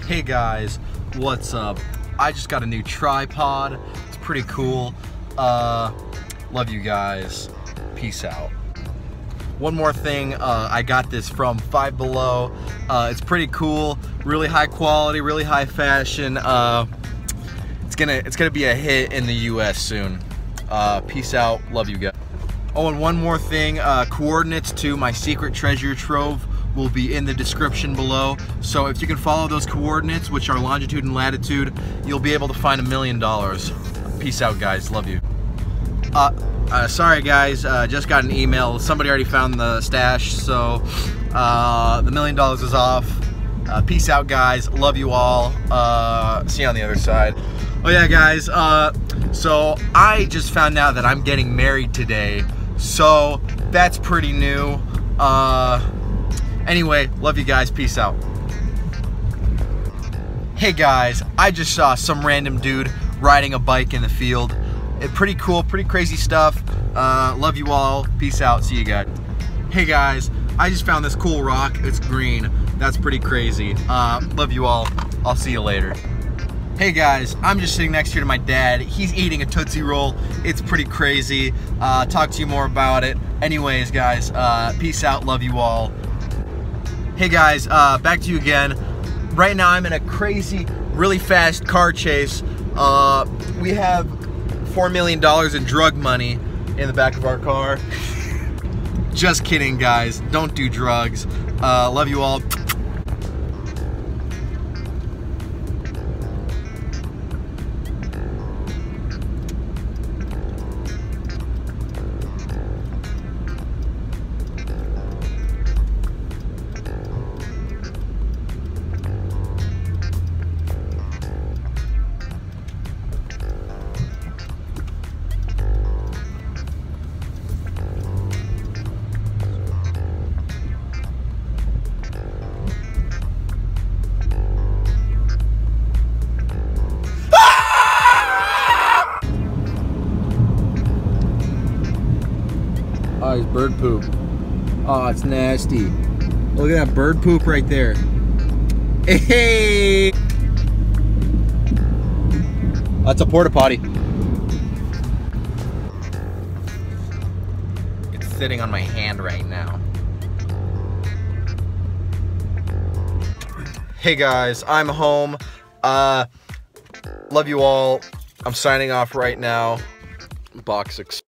Hey guys, what's up? I just got a new tripod. It's pretty cool. Love you guys. Peace out. One more thing, I got this from Five Below. It's pretty cool, really high quality, really high fashion. It's gonna be a hit in the US soon. Peace out, love you guys. Oh, and one more thing, coordinates to my secret treasure trove will be in the description below. So if you can follow those coordinates, which are longitude and latitude, you'll be able to find $1 million. Peace out, guys, love you. Sorry guys, just got an email. Somebody already found the stash, so the $1 million is off. Peace out, guys, love you all. See you on the other side. Oh yeah, guys, so I just found out that I'm getting married today, so that's pretty new. Anyway, love you guys, peace out. Hey guys, I just saw some random dude riding a bike in the field. Pretty cool, pretty crazy stuff. Love you all, peace out, see you guys. Hey guys, I just found this cool rock, it's green. That's pretty crazy. Love you all, I'll see you later. Hey guys, I'm just sitting next here to my dad. He's eating a Tootsie Roll. It's pretty crazy. Talk to you more about it. Anyways guys, peace out, love you all. Hey guys, back to you again. Right now I'm in a crazy, really fast car chase. We have $4 million in drug money in the back of our car. Just kidding guys, don't do drugs. Love you all. Oh, it's bird poop. Oh, it's nasty. Look at that bird poop right there. Hey! That's a porta potty. It's sitting on my hand right now. Hey guys, I'm home. Love you all. I'm signing off right now. Box